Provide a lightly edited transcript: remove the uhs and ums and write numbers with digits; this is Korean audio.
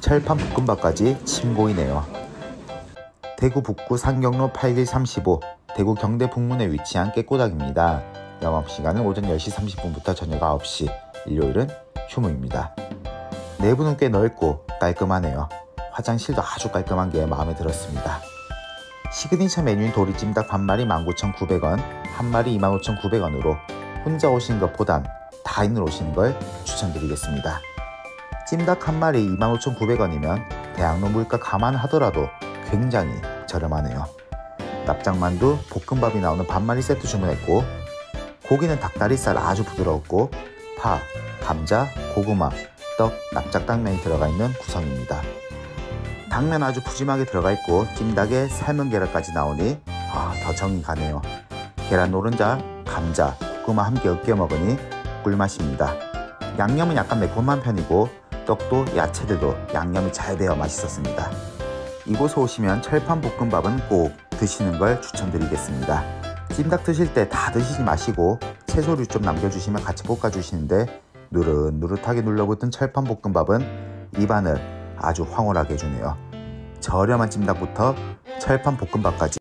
철판 볶음밥까지 침 보이네요. 대구 북구 상경로 8길 35 대구 경대 북문에 위치한 깨꼬닥입니다. 영업시간은 오전 10시 30분부터 저녁 9시, 일요일은 휴무입니다. 내부는 꽤 넓고 깔끔하네요. 화장실도 아주 깔끔한 게 마음에 들었습니다. 시그니처 메뉴인 도리찜닭 반마리 19,900원, 한 마리 25,900원으로 혼자 오시는 것보단 다인으로 오시는 걸 추천드리겠습니다. 찜닭 한 마리 25,900원이면 대학로 물가 감안하더라도 굉장히 저렴하네요. 납작만두, 볶음밥이 나오는 반마리 세트 주문했고, 고기는 닭다리살 아주 부드러웠고, 파, 감자, 고구마, 떡, 납작당면이 들어가 있는 구성입니다. 당면 아주 푸짐하게 들어가 있고 찜닭에 삶은 계란까지 나오니 더 정이 가네요. 계란 노른자, 감자, 고구마 함께 으깨 먹으니 꿀맛입니다. 양념은 약간 매콤한 편이고 떡도 야채들도 양념이 잘 배어 맛있었습니다. 이곳에 오시면 철판 볶음밥은 꼭 드시는 걸 추천드리겠습니다. 찜닭 드실 때 다 드시지 마시고 채소류 좀 남겨주시면 같이 볶아주시는데 누릇누릇하게 눌러붙은 철판 볶음밥은 입안을 아주 황홀하게 해주네요. 저렴한 찜닭부터 철판 볶음밥까지